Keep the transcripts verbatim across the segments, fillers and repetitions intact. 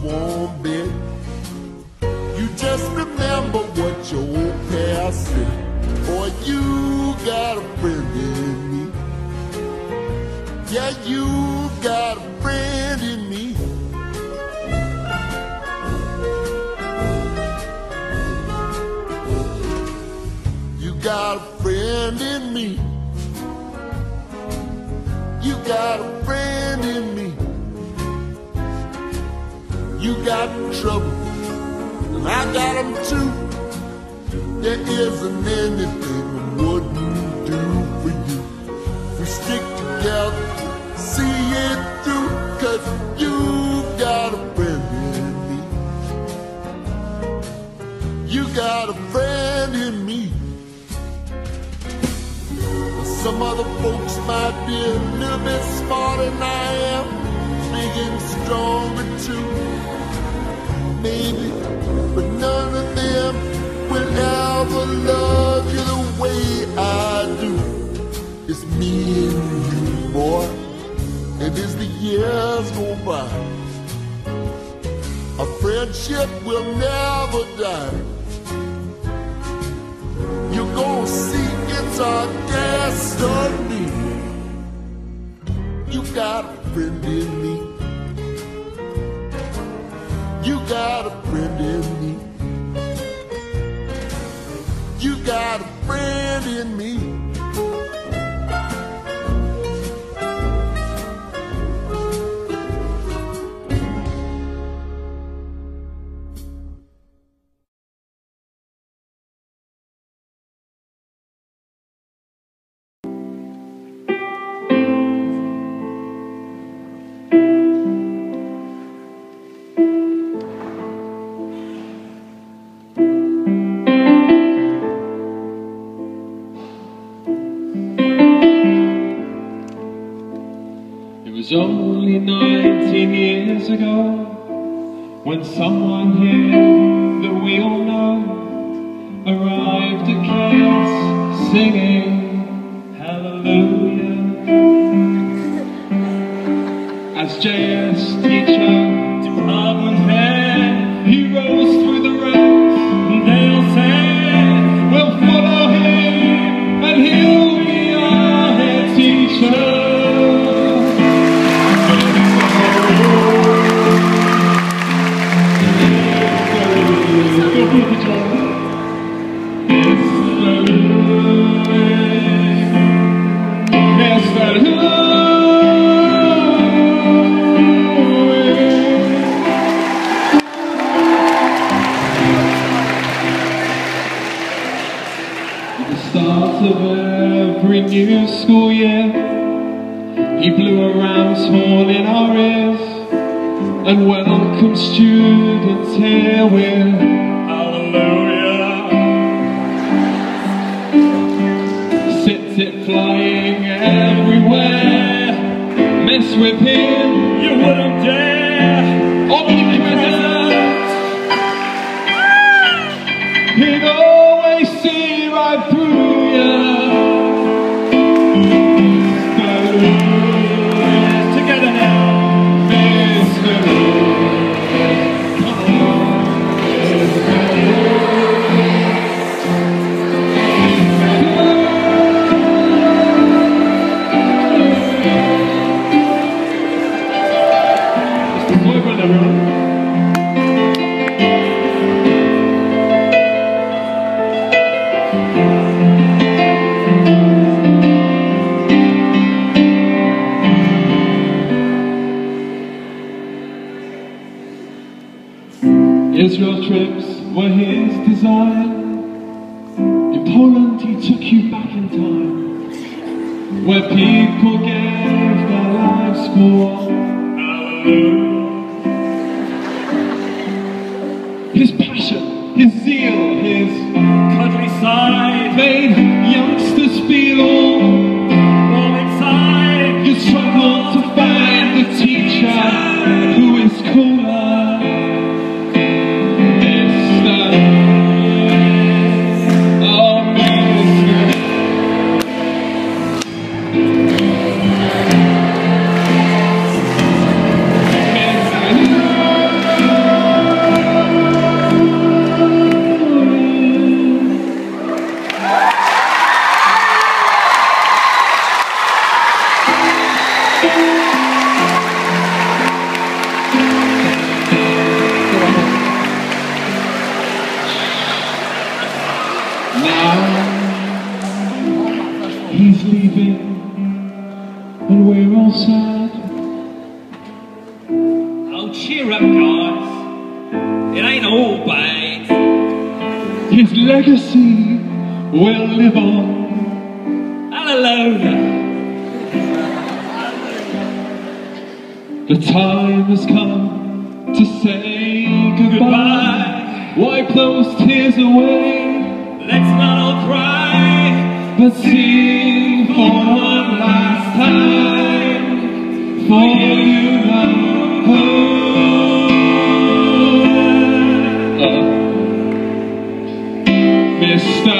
warm bed. You just remember what your old past said. Boy, you got a friend in me. Yeah, you got a friend in me. You got a friend in me. You got a friend in me. You got trouble, and I got them too. There isn't anything I wouldn't do for you. We stick together, see it through, 'cause you got a friend in me. You got a friend in me. Some other folks might be a little bit smarter than I am, big and stronger too, maybe, but none of them will ever love you the way I do. It's me and you, boy, and as the years go by, our friendship will never die. You're gonna see it's our destiny. You got a friend in me. You got a friend in me. You got a friend in me. It was only nineteen years ago when someone here that we all know arrived at Kids singing Hallelujah. As J S teacher, department head, he rose through the ranks and they all said, we'll follow him and he'll be our head teacher. Of every new school year, he blew a ram's horn in our ears and welcomed students here with Hallelujah. Sits it flying everywhere, mess with him, you wouldn't dare. Omnipresent, he'd always see right through. Together now, Mister Come on, Mister Boyfriend, everyone. Israel trips were his desire. In Poland he took you back in time, where people gave their lives for Hallelujah. His passion, his zeal, his countryside made youngsters feel all warm inside. You struggled to find the teacher who is cooler. Now he's leaving and we're all sad. Oh, cheer up, guys. It ain't all bad. His legacy will live on. Hallelujah. The time has come to say goodbye. Goodbye. Wipe those tears away. Let's not all cry, but sing for one last time. For you know who. Uh, Mister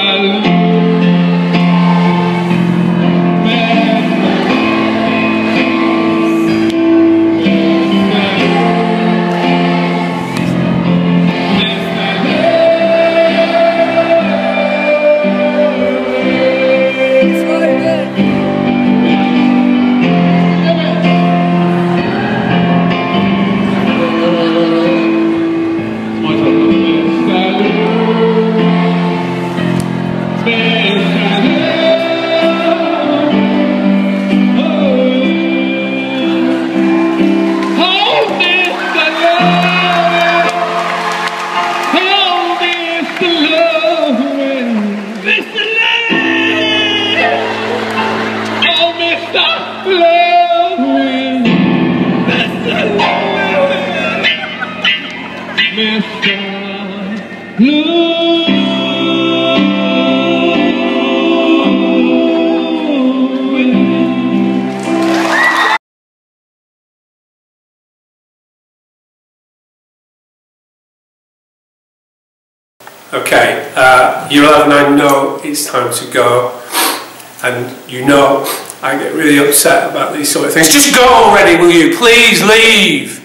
Okay, uh, year eleven, I know it's time to go, and you know I get really upset about these sort of things. Just go already, will you? Please leave!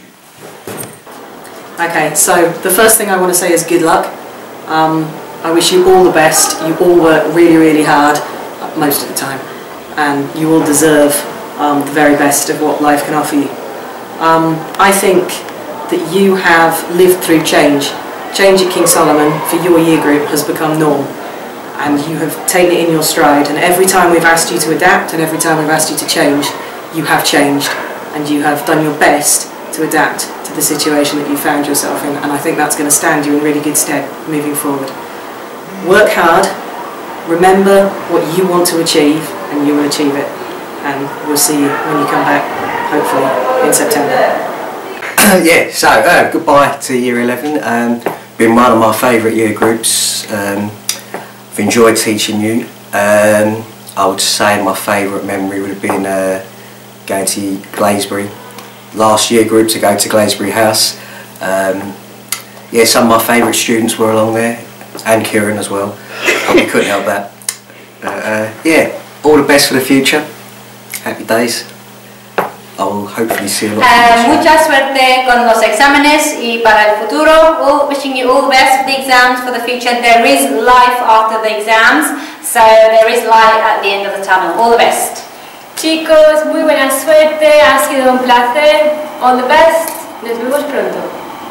Okay, so the first thing I want to say is good luck. Um, I wish you all the best. You all work really, really hard, most of the time, and you all deserve um, the very best of what life can offer you. Um, I think that you have lived through change. Change at King Solomon for your year group has become norm, and you have taken it in your stride, and every time we've asked you to adapt and every time we've asked you to change, you have changed, and you have done your best to adapt to the situation that you found yourself in, and I think that's going to stand you in really good stead moving forward. Work hard, remember what you want to achieve, and you will achieve it, and we'll see you when you come back, hopefully in September. Yeah, so uh, goodbye to year eleven. Um, been one of my favourite year groups. Um, I've enjoyed teaching you. Um, I would say my favourite memory would have been uh, going to Glaisbury. Last year group to go to Glaisbury House. Um, yeah, some of my favourite students were along there, and Kieran as well. Probably couldn't help that. Uh, uh, yeah, all the best for the future. Happy days. I'll hopefully see a lot uh, mucha suerte con los exámenes y para el futuro. All, wishing you all the best for the exams for the future. There is life after the exams, so there is light at the end of the tunnel. All the best. Chicos, muy buena suerte. Ha sido un placer. All the best. Nos vemos pronto.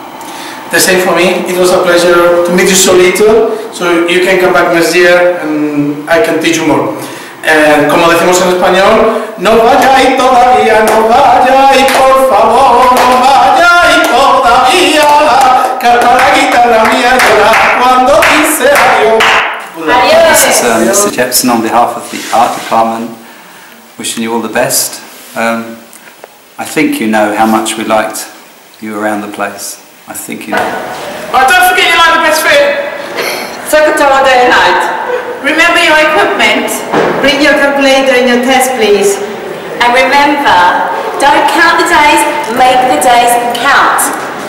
The same for me. It was a pleasure to meet you so little, so you can come back next year and I can teach you more. Eh, como decimos en español, no vayáis todavía, no vayáis por favor, no vayáis todavía, que hasta la guitarra mía llora cuando dice adiós. Adiós. This is um, Mister Jepson on behalf of the art department, wishing you all the best. Um, I think you know how much we liked you around the place. I think you know. Oh, don't forget you like the best food. Second time day and night. Remember your equipment. Bring your calculator and your test, please. And remember, don't count the days, make the days count.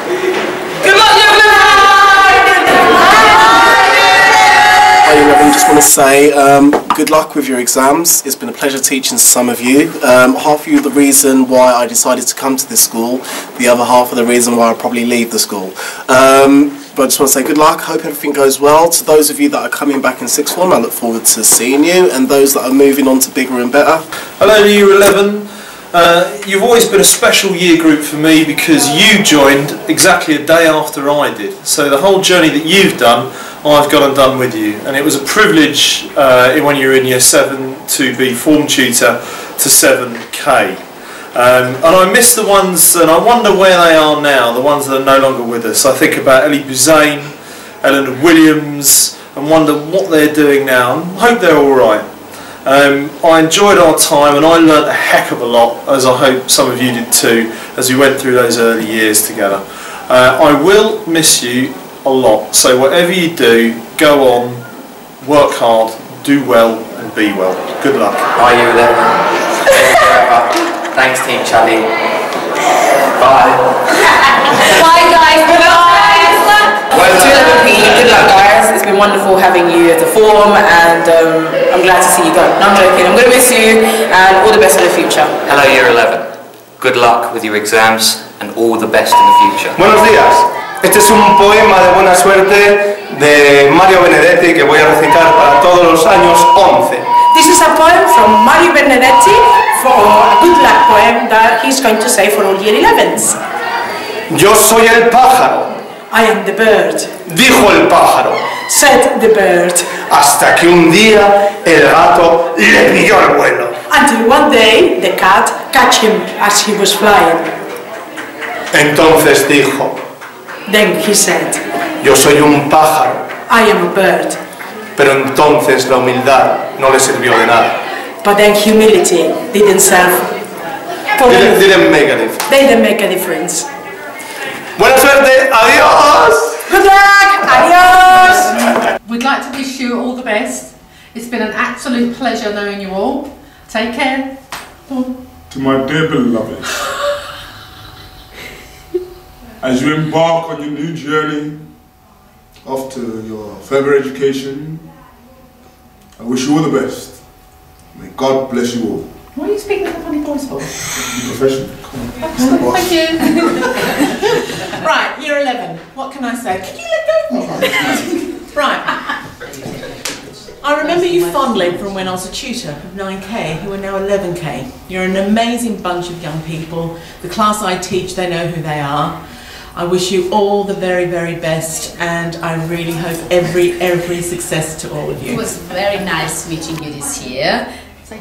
Good luck, you Hi, I just want to say um, good luck with your exams. It's been a pleasure teaching some of you. Um, half of you are the reason why I decided to come to this school, the other half of the reason why I'll probably leave the school. Um, but I just want to say good luck, hope everything goes well. To those of you that are coming back in sixth form, I look forward to seeing you, and those that are moving on to bigger and better. Hello year eleven. Uh, you've always been a special year group for me because you joined exactly a day after I did. So the whole journey that you've done, I've gone and done with you, and it was a privilege uh, when you were in year seven to be form tutor to seven K. Um, and I miss the ones, and I wonder where they are now, the ones that are no longer with us. I think about Ellie Buzane, Eleanor Williams, and wonder what they're doing now, and hope they're alright. Um, I enjoyed our time, and I learnt a heck of a lot, as I hope some of you did too, as we went through those early years together. Uh, I will miss you a lot, so whatever you do, go on, work hard, do well, and be well. Good luck. Bye, year eleven. Thanks, Team Charlie. Bye. Bye, guys. Bye. Well, to eleven P, good luck, guys. It's been wonderful having you as a form, and um, I'm glad to see you go. No, I'm joking. I'm going to miss you, and all the best for the future. Hello, year eleven. Good luck with your exams, and all the best in the future. Buenos días. Este es un poema de buena suerte de Mario Benedetti que voy a recitar para todos los años once. This is a poem from Mario Benedetti for a good luck poem that he's going to say for all year elevens. Yo soy el pájaro. I am the bird. Dijo el pájaro. Said the bird. Hasta que un día el gato le pilló el vuelo. Until one day the cat catch him as he was flying. Entonces dijo. Then he said. Yo soy un pájaro. I am a bird. Pero entonces la humildad no le sirvió de nada. But then humility didn't serve. Didn't, didn't make a difference. They didn't make a difference. Buena suerte. Adiós. Good luck. Adiós. We'd like to wish you all the best. It's been an absolute pleasure knowing you all. Take care. To my dear beloved, as you embark on your new journey off to your further education, I wish you all the best. May God bless you all. What are you speaking in a funny voice for? Be professional. Come on. Thank you. Right, year eleven. What can I say? Can you let go of me? Right. I remember you fondly from when I was a tutor of nine K, who are now eleven K. You're an amazing bunch of young people. The class I teach, they know who they are. I wish you all the very, very best, and I really hope every, every success to all of you. It was very nice meeting you this year.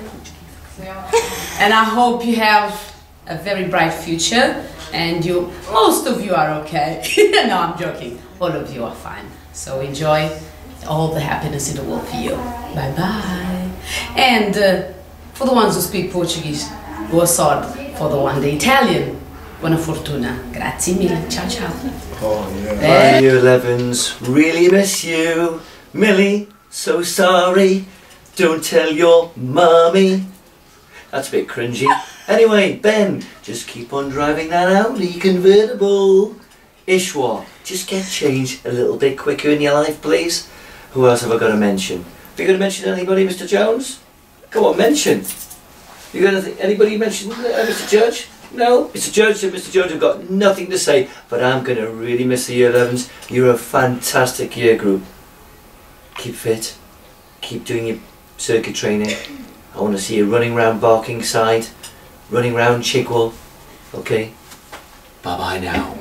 And I hope you have a very bright future, and you, most of you are okay. No, I'm joking. All of you are fine. So enjoy all the happiness in the world for you. Bye bye. And uh, for the ones who speak Portuguese, boa sorte. For the one, the Italian, buona fortuna. Grazie mille. Ciao ciao. Oh yeah. Bye, year elevens. Really miss you. Millie, so sorry. Don't tell your mummy. That's a bit cringy. Anyway, Ben, just keep on driving that Audi convertible. Ishwa, just get changed a little bit quicker in your life, please. Who else have I got to mention? Have you got to mention anybody, Mister Jones? Go on, mention. You got to anybody mention uh, Mister Judge? No? Mister Judge and Mister Jones have got nothing to say, but I'm going to really miss the year elevens. You're a fantastic year group. Keep fit. Keep doing your circuit training. I want to see you running around Barkingside, running around Chigwell. Okay? Bye-bye now.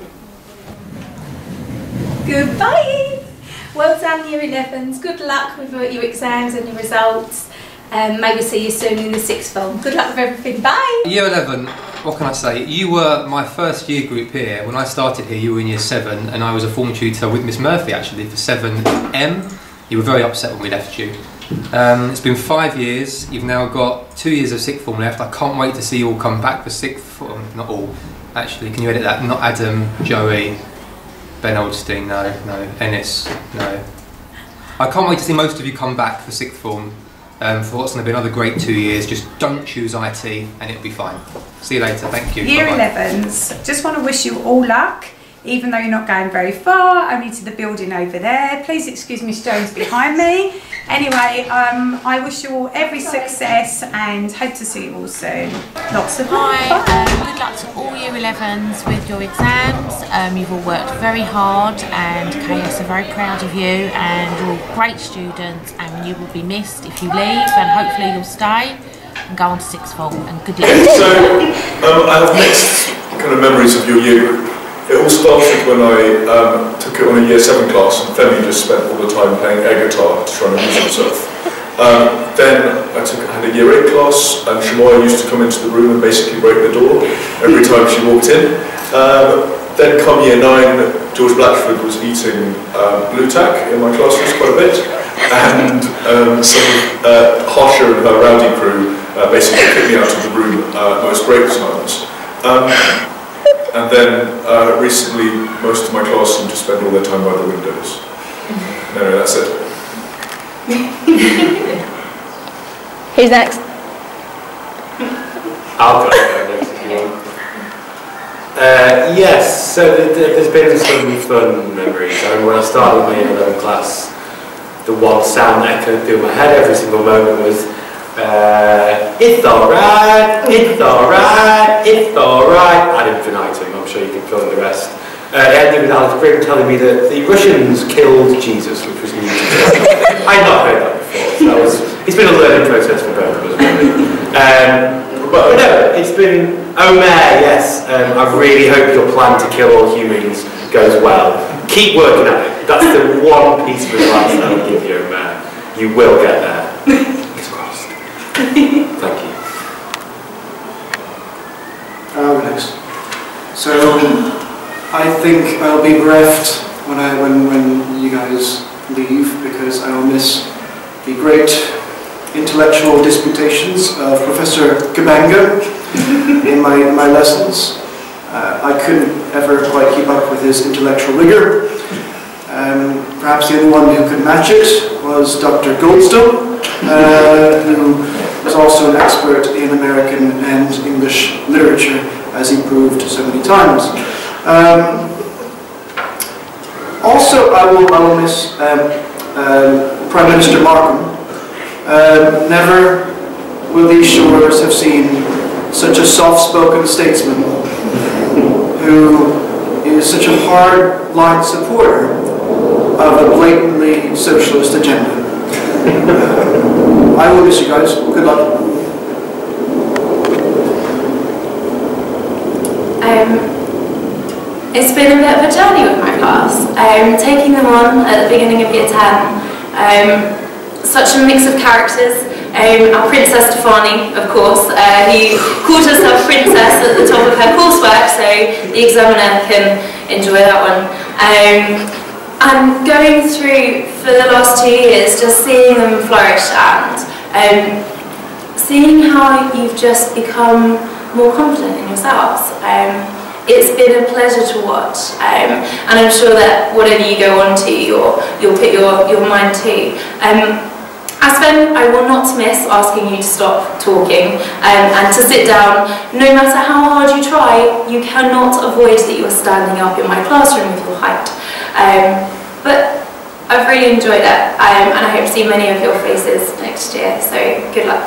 Goodbye! Well done, year elevens. Good luck with your exams and your results. Um, maybe see you soon in the sixth form. Good luck with everything. Bye! Year eleven, what can I say? You were my first year group here. When I started here, you were in year seven, and I was a form tutor with Miss Murphy actually for seven M. You were very upset when we left you. Um, it's been five years. You've now got two years of sixth form left. I can't wait to see you all come back for sixth form. Not all, actually. Can you edit that? Not Adam, Joey, Ben Oldstein. No, no. Ennis. No. I can't wait to see most of you come back for sixth form. Um, for what's going to be another great two years. Just don't choose I T, and it'll be fine. See you later. Thank you. Year Bye-bye. elevens. Just want to wish you all luck. Even though you're not going very far, only to the building over there. Please excuse Miss Jones behind me. Anyway, um, I wish you all every success and hope to see you all soon. Lots of love. Hi, um, good luck to all year elevens with your exams. Um, you've all worked very hard, and K S are very proud of you, and you're all great students, and you will be missed if you leave, and hopefully you'll stay and go on to sixth form, and good luck. So, um, I have mixed kind of memories of your year group. It all started when I um, took it on a year seven class, and Femi just spent all the time playing air guitar to try and amuse himself. Um, then I took I had a year eight class, and Shamoya used to come into the room and basically break the door every time she walked in. Um, then come year nine, George Blatchford was eating um, blue tack in my classrooms quite a bit, and um, some uh, Harsha and her rowdy crew uh, basically kicked me out of the room uh, most break times. Um, And then uh, recently, most of my class seem to spend all their time by the windows. No, no, that's it. Who's next? I'll go next if you want. Uh, yes, so th th there's been some fun memories. I mean, when I started my year eleven class, the one sound that echoed through my head every single moment was Uh, it's alright, it's alright, it's alright. Ad infinitum, I'm sure you can fill in the rest. Uh, it ended with Alex Brigg telling me that the Russians killed Jesus, which was new to me. I'd not heard that before, so that was, it's been a learning process for both of us, really. Um, but no, it's been, Omer, yes, um, I really hope your plan to kill all humans goes well. Keep working at it. That's the one piece of advice I will give you, Omer. You will get there. Thank you. Uh, next. So I think I'll be bereft when I when when you guys leave, because I will miss the great intellectual disputations of Professor Kabanga in my in my lessons. Uh, I couldn't ever quite keep up with his intellectual rigor. Um, perhaps the only one who could match it was Doctor Goldstone, uh, who was also an expert in American and English literature, as he proved so many times. Um, also, I will, I will miss um, uh, Prime Minister Markham. Uh, never will these shores have seen such a soft-spoken statesman who is such a hard-line supporter of a blatantly socialist agenda. I will miss you guys. Good luck. Um, it's been a bit of a journey with my class. Um, taking them on at the beginning of year ten. Um, such a mix of characters. Um, our Princess Stefani, of course, uh, who called herself Princess at the top of her coursework, so the examiner can enjoy that one. Um, and going through for the last two years, just seeing them flourish and um, seeing how you've just become more confident in yourselves. Um, it's been a pleasure to watch, um, and I'm sure that whatever you go on to, you'll, you'll put your, your mind to. Um, Aspen, I will not miss asking you to stop talking um, and to sit down. No matter how hard you try, you cannot avoid that you are standing up in my classroom with your height. Um, but I've really enjoyed it, um, and I hope to see many of your faces next year, so good luck.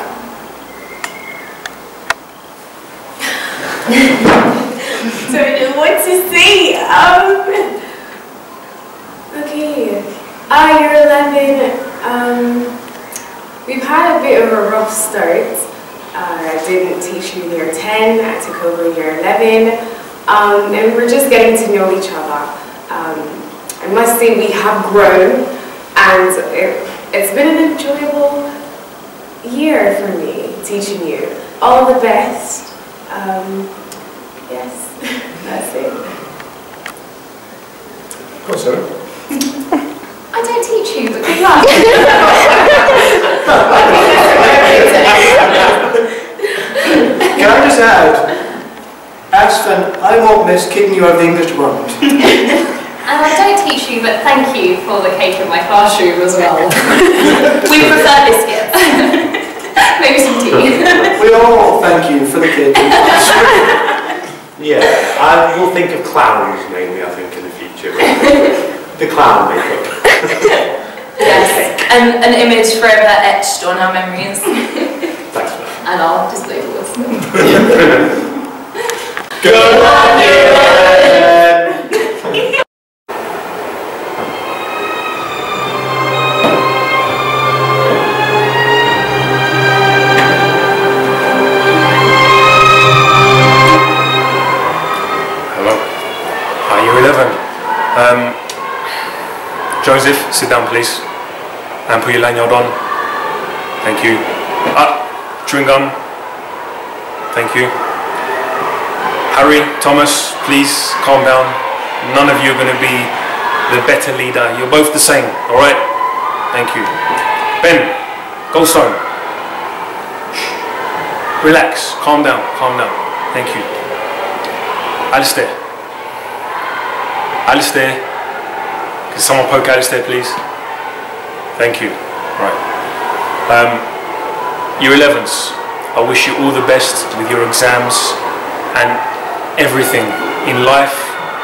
Don't know what to say. Um, okay, uh, year eleven. Um, We've had a bit of a rough start. Uh, I didn't teach you in year ten, I took over in year eleven, um, and we're just getting to know each other. Um, I must say we have grown, and it, it's been an enjoyable year for me, teaching you. All the best. Um, yes, that's it. Go on, Sarah. I don't teach you, but good luck. Can I just add, Aspen, I won't miss kicking you out of the English department. And I don't teach you, but thank you for the cake in my classroom as well. We prefer biscuits. Maybe some tea. We all thank you for the cake in the classroom. Yeah, I will think of clowns mainly, I think, in the future. The clown makeup. Yes, and an image forever etched on our memories. Thanks for that. And our display boards. Good luck, Hello. Hi. Joseph, sit down please. And put your lanyard on. Thank you. Ah, chewing gum. Thank you. Harry, Thomas, please calm down. None of you are going to be the better leader. You're both the same, alright? Thank you. Ben, Goldstone. Relax, calm down, calm down. Thank you. Alistair. Alistair. Can someone poke Alistair, please? Thank you. Right. Um, Year elevens, I wish you all the best with your exams and everything in life,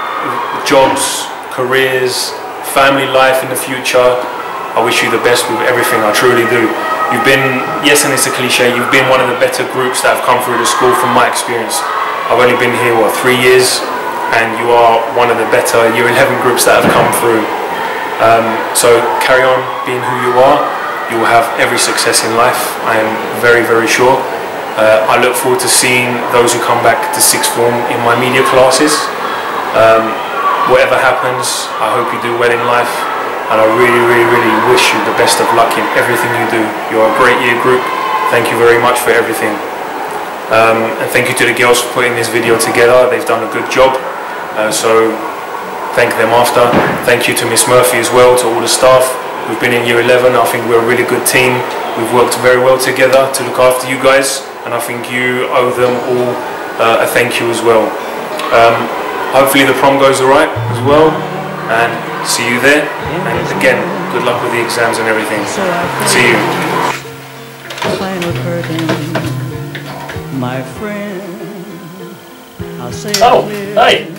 jobs, careers, family life in the future. I wish you the best with everything, I truly do. You've been, yes, and it's a cliche, you've been one of the better groups that have come through the school from my experience. I've only been here, what, three years, and you are one of the better year eleven groups that have come through. Um, so carry on being who you are. You will have every success in life, I am very, very sure. Uh, I look forward to seeing those who come back to sixth form in my media classes. Um, whatever happens, I hope you do well in life, and I really, really, really wish you the best of luck in everything you do. You're a great year group. Thank you very much for everything. Um, and thank you to the girls for putting this video together. They've done a good job. Uh, so thank them after. Thank you to Miss Murphy as well, to all the staff. We've been in year eleven. I think we're a really good team. We've worked very well together to look after you guys, and I think you owe them all uh, a thank you as well. Um, hopefully the prom goes alright as well, and see you there. And again, good luck with the exams and everything. See you. Final curtain, my friend. I'll say oh, hey.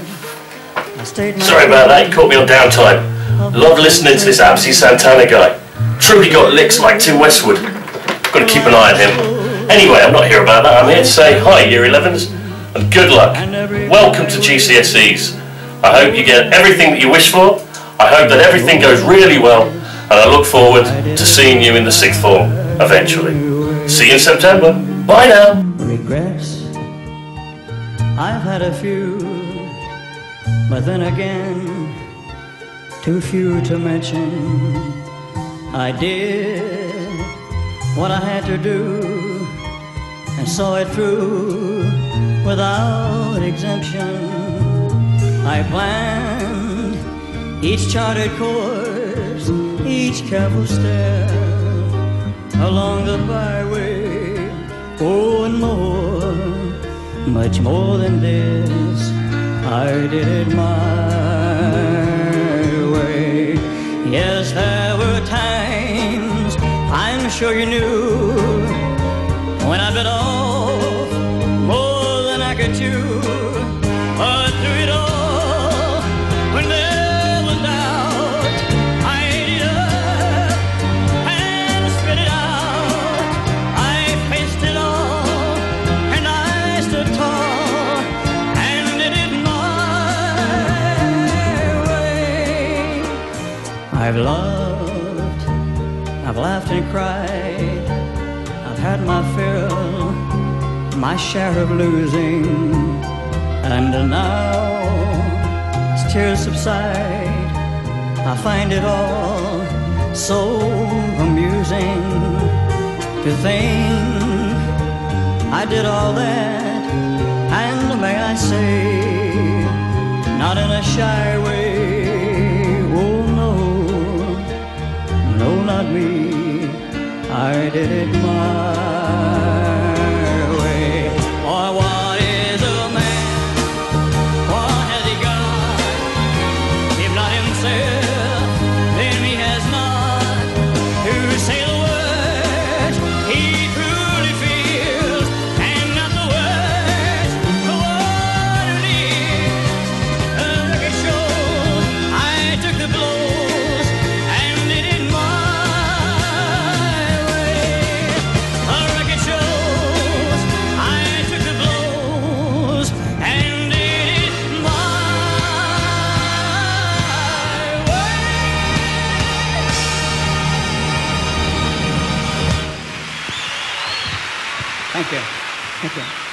Sorry about that, you caught me on downtime. Love listening to this Absy Santana guy. Truly got licks like Tim Westwood. Got to keep an eye on him. Anyway, I'm not here about that. I'm here to say hi, Year elevens, and good luck. Welcome to G C S Es. I hope you get everything that you wish for. I hope that everything goes really well, and I look forward to seeing you in the sixth form eventually. See you in September. Bye now. Regrets, I've had a few, but then again, too few to mention. I did what I had to do and saw it through without exemption. I planned each charted course, each careful step along the byway. Oh, and more, much more than this, I did it my way. Yes, there were times, I'm sure you knew, when I bit off more than I could chew. But through it all, when there was doubt, I ate it up and spit it out. I faced it all, and I stood tall and did it my way. I've loved, I've laughed and cried, I've had my fill, my share of losing. And now, as tears subside, I find it all so amusing to think I did all that, and may I say, not in a shy way. Oh no, no, not me, I did it my way. Or what is a man? What has he got? If not himself, then he has not to say the words he truly feels, and not the words for what it is. A record shows I took the blows and did it my way. A record shows I took the blows and did it my way. Thank you. Thank you.